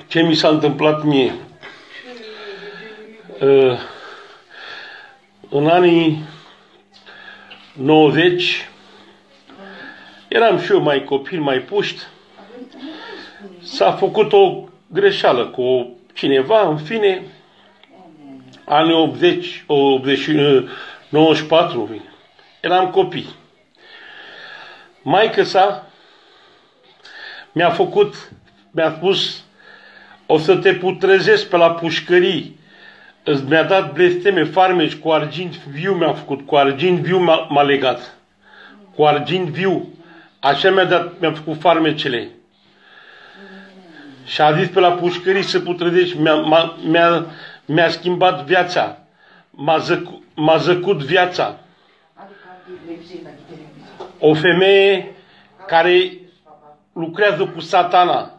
ce mi s-a întâmplat mie. În anii 90 eram și eu mai copil, mai puști. S-a făcut o greșeală cu cineva, în fine, anii 80, 94, eram copii. Maică-sa mi-a spus, o să te putrezesc pe la pușcării. Mi-a dat blesteme, farmeci cu argint viu, mi-a făcut, cu argint viu m-a legat. Cu argint viu. Așa mi-a făcut farmecele. Și a zis pe la pușcării să putrezești. Mi-a schimbat viața. M-a zăcut viața. O femeie care lucrează cu Satana.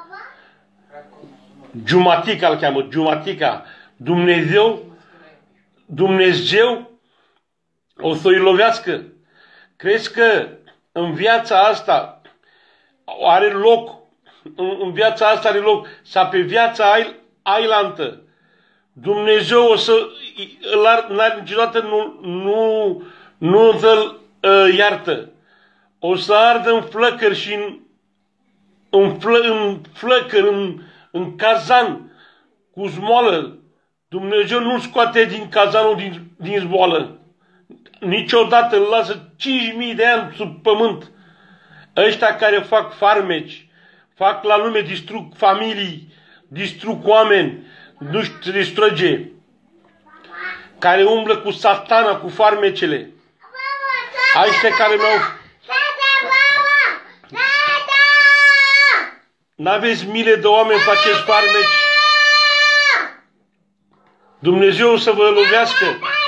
Giumatica îl cheamă, Giumatica. Dumnezeu o să-i lovească. Crezi că în viața asta are loc, în viața asta are loc, sau pe viața ailantă, Dumnezeu o să, niciodată nu îl iartă. O să ardă în flăcări și în flăcări, în cazan, cu zmoală. Dumnezeu nu-l scoate din cazanul din zmoală. Niciodată îl lasă 5.000 de ani sub pământ. Ăștia care fac farmeci, fac la lume, distrug familii, distrug oameni, nu-și distruge. Care umblă cu Satana, cu farmecele. Ăștia care mi-au... N-aveți milă de oameni, faceți farmeci. Dumnezeu o să vă lovească.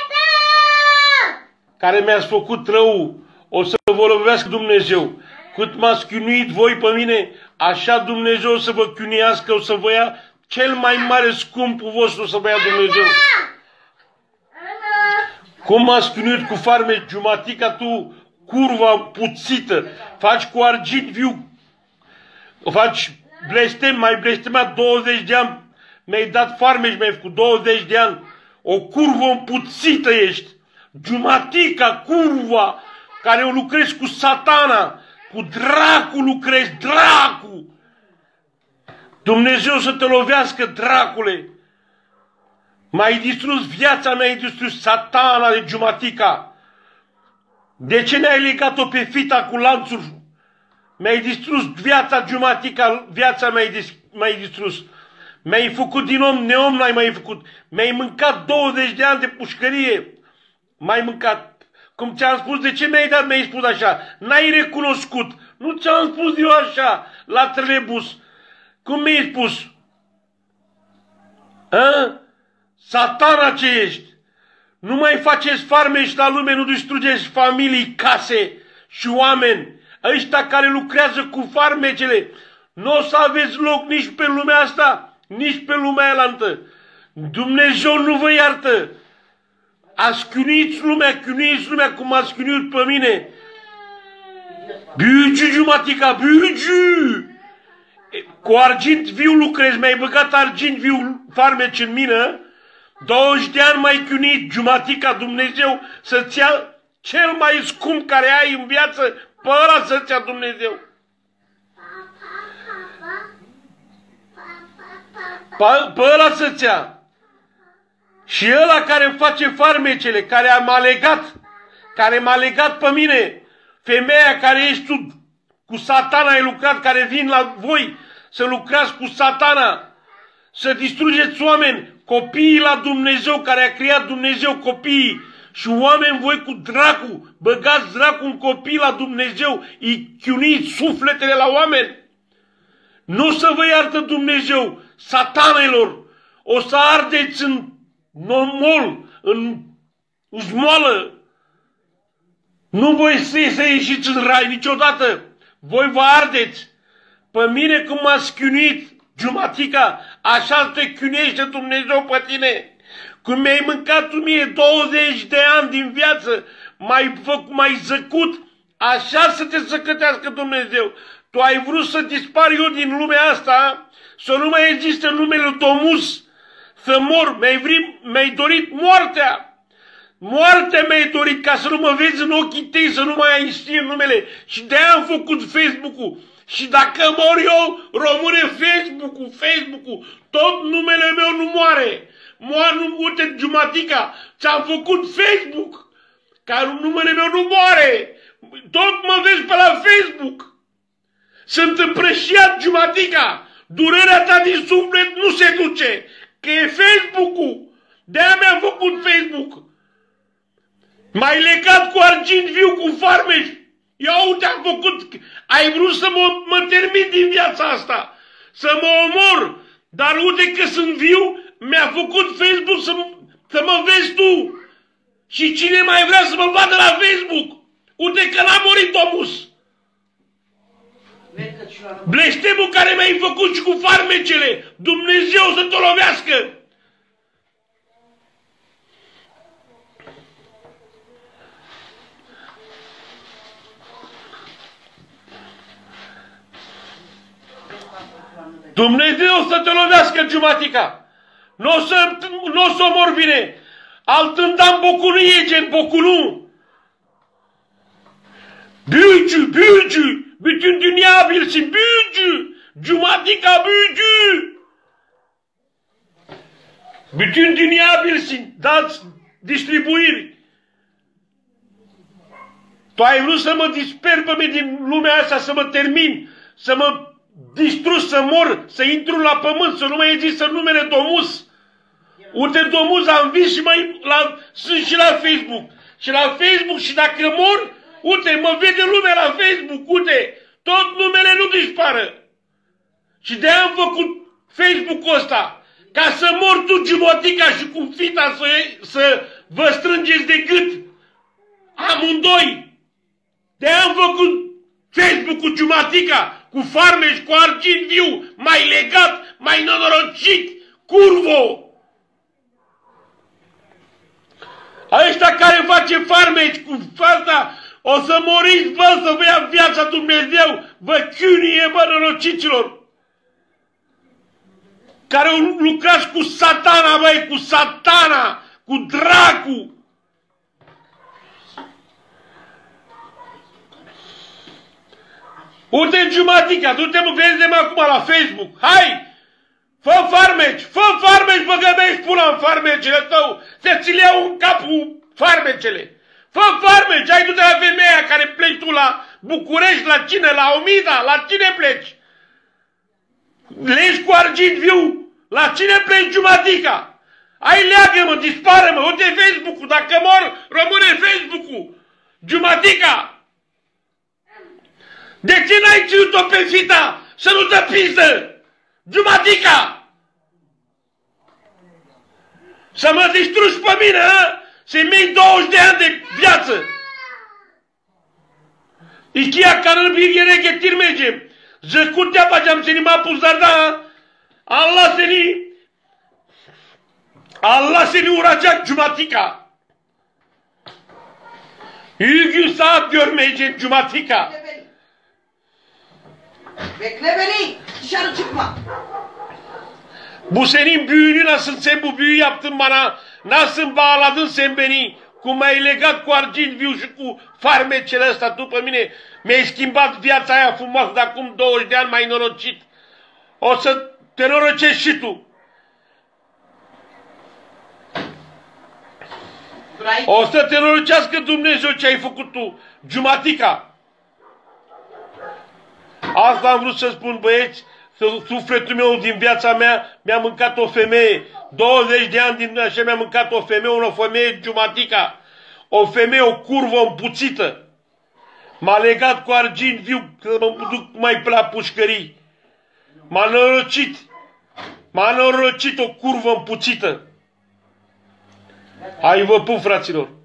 Care mi-ați făcut rău, o să vă lovească Dumnezeu. Cât m-ați chinuit voi pe mine, așa Dumnezeu o să vă chinuiască, o să vă ia cel mai mare scumpul vostru, o să vă ia Dumnezeu. Cum m-ați chinuit cu farmeci, Giumatica, tu, curva puțită, faci cu argint viu, faci blestem, mai blestemat 20 de ani, mi-ai dat farmeci, mi-ai făcut 20 de ani, o curvă împuțită ești, Giumatica, curva, care o lucrezi cu Satana, cu dracu lucrezi, dracu! Dumnezeu să te lovească, dracule! M-ai distrus viața, mi-ai distrus, Satana de Giumatica! De ce ne-ai legat-o pe fita cu lanțuri? Mi-ai distrus viața, Giumatica, viața mi-ai distrus. Mi-ai făcut din om neom, n-ai mai făcut. Mi-ai mâncat 20 de ani de pușcărie. M-ai mâncat. Cum ți-am spus, de ce mi-ai dat, mi-ai spus așa? N-ai recunoscut. Nu ți-am spus eu așa, la Trelebus. Cum mi-ai spus? A? Satana ce ești? Nu mai faceți farmeci la lume, nu distrugeți familii, case și oameni. Ăștia care lucrează cu farmecele, nu o să aveți loc nici pe lumea asta, nici pe lumea elantă. Dumnezeu nu vă iartă. Ați chinuiți lumea cum ați chinuit pe mine. Biugiu, Giumatica, biugiu! Cu argint viu lucrezi, mi-ai băgat argint viu farmeci în mină, 20 de ani m-ai chinuit, Giumatica, Dumnezeu să-ți ia cel mai scump care ai în viață, pe ăla să-ți ia Dumnezeu. Pe ăla să-ți ia. Și ăla care face farmecele, care m-a legat pe mine, femeia care ești tu, cu Satana ai lucrat, care vin la voi să lucrați cu Satana, să distrugeți oameni, copiii la Dumnezeu, care a creat Dumnezeu copiii, și oameni voi cu dracu, băgați dracu în copii la Dumnezeu, îi chiuniți sufletele la oameni. Nu să vă iartă Dumnezeu, satanelor, o să ardeți în mol, în zmoală. Nu voi să ieșiți în rai niciodată, voi vă ardeți. Pe mine cum m-ați chinuit, Giumatica, așa te chiunește Dumnezeu pe tine. Cum mi-ai mâncat tu mie 20 de ani din viață, m-ai zăcut, așa să te săcătească Dumnezeu. Tu ai vrut să dispar eu din lumea asta, să nu mai există numele Tomus, să mor, mi-ai dorit moartea. Moartea mi-ai dorit ca să nu mă vezi în ochii tăi, să nu mai ai știe numele. Și de-aia am făcut Facebook-ul. Și dacă mor eu, rămâne Facebook-ul. Tot numele meu nu moare. Uite, Giumatica, ți-am făcut Facebook. Ca numele meu nu moare. Tot mă vezi pe la Facebook. Sunt împrășiat, Giumatica. Durerea ta din suflet nu se duce. Că e Facebook-ul. De-aia mi-am făcut Facebook. M-ai legat cu argint viu, cu farmeci. Ia uite, am făcut. Ai vrut să mă termin din viața asta. Să mă omor. Dar uite că sunt viu, mi-a făcut Facebook să mă vezi tu. Și cine mai vrea să mă vadă la Facebook? Uite că n-a murit Tomus. Blestemul care mi-ai făcut și cu farmecele. Dumnezeu să te lovească. Dumnezeu să te lovească, Giumatica. Nu o să mor bine. Altândam bocunu yiyeceksin, bokunu. Büyücü. Bütün dünya bilsin, büyücü. Giumatica büyücü. Bütün dünya bilsin. Dați distribuiri. Tu ai vrut să mă disper pe mine din lumea asta, să mă termin, să mă distrus, să mor, să intru la pământ, să nu mai există numele Tomus. Uite, Tomus am vis și sunt și la Facebook. Și la Facebook și dacă mor, uite, mă vede lumea la Facebook, uite, tot numele nu dispară. Și de-aia am făcut Facebook-ul ăsta, ca să mor tu, Giumatica, și cu fita să vă strângeți de gât. Amândoi. De-aia am făcut Facebook-ul, Giumatica, cu farmeci, cu argint viu, mai legat, mai nenorocit, curvo. Ăștia care face farmeci cu asta, o să moriți, bă, să vă ia viața Dumnezeu, vă chiunie, bă, norocicilor. Care lucrați cu satana, băi, cu satana, cu dracu. Uite, Giumatica, du-te, vezi-mă acum la Facebook. Hai! Fă farmeci, bă, găbești pula în farmecele tău, să ți le iau în capul farmecele. Fă farmeci, ai du-te la femeia care pleci tu la București, la cine, la Omida, la cine pleci? Legi cu argint viu, la cine pleci, Giumatica? Ai leagă-mă, dispare-mă, uite Facebook-ul, dacă mor, rămâne Facebook-ul. Giumatica! De ce n-ai ținut-o pe fita să nu dă pizdă? Giumatica! Să mă distrugi pe mine, hă? Să-mi iei 20 de ani de viață. I kia karını bir yere getirmeyeceğim. Zıkkut yapacağım seni mahpuslarda. Allah seni vuracak Giumatica. Gün saat görmeyeceksin Giumatica. Bekle beni. Dışarı çıkma. Bu senin büyünü nasıl? Sen bu büyü yaptın bana. Nasıl bağladın sen beni? Cum m-ai legat cu argint viu și cu farmecele ăsta tu pe mine. Mi-ai schimbat viața aia frumoasă de acum 20 de ani, m-ai norocit. O să te norocești și tu. O să te norocească Dumnezeu ce ai făcut tu, Giumatica. Asta am vrut să spun, băieți, sufletul meu din viața mea mi-a mâncat o femeie. 20 de ani din așa mi-a mâncat o femeie Giumatica. O femeie, o curvă împuțită. M-a legat cu argint viu, că mă duc mai pe la pușcării. M-a norocit o curvă împuțită. Hai, vă pup, fraților.